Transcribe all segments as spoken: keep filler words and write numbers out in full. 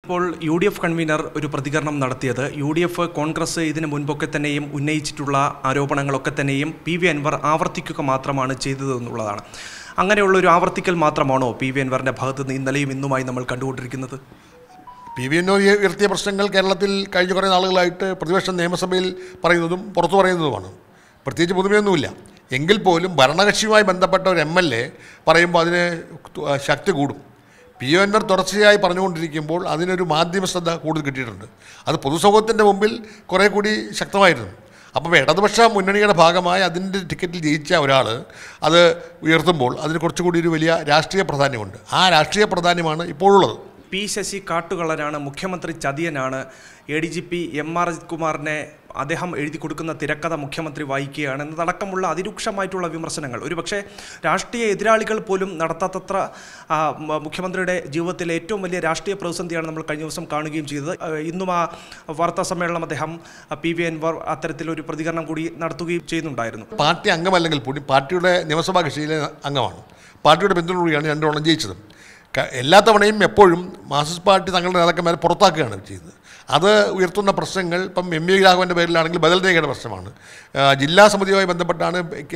ഇപ്പോൾ U D F convener ഒരു പ്രതികരണം നടത്തിയത് യു ഡി എഫ് കോൺഗ്രസ് ഇതിനു മുൻപൊക്കെ തന്നെയും ഉന്നയിച്ചിട്ടുള്ള ആരോപണങ്ങളൊക്കെ തന്നെയും പി വി അൻവർ ആവർത്തിക്കുക മാത്രമാണ് ചെയ്തതെന്നുള്ളതാണ്. അങ്ങനെയുള്ള ഒരു ആവർത്തിക്കൽ മാത്രമാണോ പി വി അൻവറിൻ്റെ ഭാഗത്ത് നിന്ന് ഇന്നലെയും ഇന്നുമായി നമ്മൾ കണ്ടുകൊണ്ടിരിക്കുന്നത്? പി വി അൻവർ ഉയർത്തിയ പ്രശ്നങ്ങൾ കേരളത്തിൽ കഴിഞ്ഞ കുറേ നാളുകളായിട്ട് പ്രതിപക്ഷം നിയമസഭയിൽ പറയുന്നതും പുറത്തു പറയുന്നതുമാണ്. പ്രത്യേകിച്ച് പുതുമയൊന്നുമില്ല. എങ്കിൽ പോലും ഭരണകക്ഷിയുമായി ബന്ധപ്പെട്ട ഒരു എം എൽ എ പറയുമ്പോൾ അതിന് ശക്തി കൂടും. പി വി അൻവർ തുടർച്ചയായി പറഞ്ഞുകൊണ്ടിരിക്കുമ്പോൾ അതിനൊരു മാധ്യമ ശ്രദ്ധ കൂടുതൽ കിട്ടിയിട്ടുണ്ട്. അത് പൊതുസമൂഹത്തിൻ്റെ മുമ്പിൽ കുറേ കൂടി ശക്തമായിരുന്നു. അപ്പോൾ ഇടതുപക്ഷ മുന്നണിയുടെ ഭാഗമായി അതിൻ്റെ ടിക്കറ്റിൽ ജയിച്ച ഒരാൾ അത് ഉയർത്തുമ്പോൾ അതിന് കുറച്ചുകൂടി ഒരു വലിയ രാഷ്ട്രീയ പ്രാധാന്യമുണ്ട്. ആ രാഷ്ട്രീയ പ്രാധാന്യമാണ് ഇപ്പോഴുള്ളത്. പി ശശി കാട്ടുകള്ളനാണ്, മുഖ്യമന്ത്രി ചതിയനാണ്, A D G P M R കുമാറിനെ അദ്ദേഹം എഴുതി കൊടുക്കുന്ന തിരക്കഥ മുഖ്യമന്ത്രി വായിക്കുകയാണ് എന്നതടക്കമുള്ള അതിരൂക്ഷമായിട്ടുള്ള വിമർശനങ്ങൾ ഒരുപക്ഷെ രാഷ്ട്രീയ എതിരാളികൾ പോലും നടത്താത്തത്ര മുഖ്യമന്ത്രിയുടെ ജീവിതത്തിലെ ഏറ്റവും വലിയ രാഷ്ട്രീയ പ്രതിസന്ധിയാണ് നമ്മൾ കഴിഞ്ഞ ദിവസം കാണുകയും ചെയ്തത്. ഇന്നും ആ വാർത്താ സമ്മേളനം അദ്ദേഹം പി വി അൻവർ അത്തരത്തിലൊരു പ്രതികരണം കൂടി നടത്തുകയും ചെയ്യുന്നുണ്ടായിരുന്നു. പാർട്ടി അംഗമല്ലെങ്കിൽ കൂടി പാർട്ടിയുടെ നിയമസഭാ കക്ഷിയിലെ അംഗമാണ്. പാർട്ടിയുടെ പിന്തുണയോടെയാണ് രണ്ടോളം ജയിച്ചത്. എല്ലാ തവണയും എപ്പോഴും മാർക്സിസ്റ്റ് പാർട്ടി തങ്ങളുടെ നേതാക്കന്മാരെ പുറത്താക്കുകയാണ് ചെയ്തത്. അത് ഉയർത്തുന്ന പ്രശ്നങ്ങൾ ഇപ്പം എം വി രാഘവൻ്റെ പേരിലാണെങ്കിൽ ബദൽ രേഖയുടെ പ്രശ്നമാണ്. ജില്ലാ സമിതിയുമായി ബന്ധപ്പെട്ടാണ്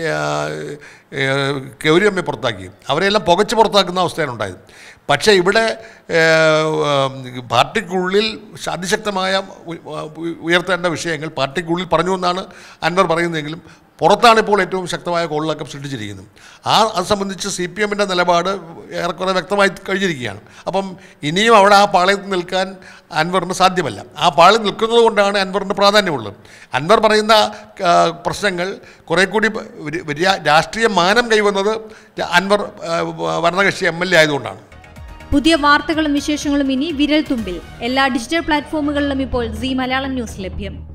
ഗൗരി അമ്മയെ പുറത്താക്കി. അവരെല്ലാം പുകച്ച് പുറത്താക്കുന്ന അവസ്ഥയാണ് ഉണ്ടായത്. പക്ഷേ ഇവിടെ പാർട്ടിക്കുള്ളിൽ അതിശക്തമായ ഉയർത്തേണ്ട വിഷയങ്ങൾ പാർട്ടിക്കുള്ളിൽ പറഞ്ഞു എന്നാണ് അൻവർ പറയുന്നതെങ്കിലും പുറത്താണ് ഇപ്പോൾ ഏറ്റവും ശക്തമായ കോളിളക്കം സൃഷ്ടിച്ചിരിക്കുന്നത്. ആ അത് സംബന്ധിച്ച് സി പി എമ്മിൻ്റെ നിലപാട് ഏറെക്കുറെ വ്യക്തമായി കഴിഞ്ഞിരിക്കുകയാണ്. അപ്പം ഇനിയും അവിടെ ആ പാളയത്തിൽ നിൽക്കാൻ അൻവറിന് സാധ്യമല്ല. ആ പാളിൽ നിൽക്കുന്നത് കൊണ്ടാണ് അൻവറിന് പ്രാധാന്യമുള്ളത്. അൻവർ പറയുന്ന പ്രശ്നങ്ങൾ കുറേ കൂടി വലിയ രാഷ്ട്രീയ മാനം കൈവന്നത് അൻവർ ഭരണകക്ഷി എം എൽ എ ആയതുകൊണ്ടാണ്. പുതിയ വാർത്തകളും വിശേഷങ്ങളും ഇനി വിരൽ തുമ്പിൽ. എല്ലാ ഡിജിറ്റൽ പ്ലാറ്റ്ഫോമുകളിലും ഇപ്പോൾ സീ മലയാളം ന്യൂസ് ലഭ്യം.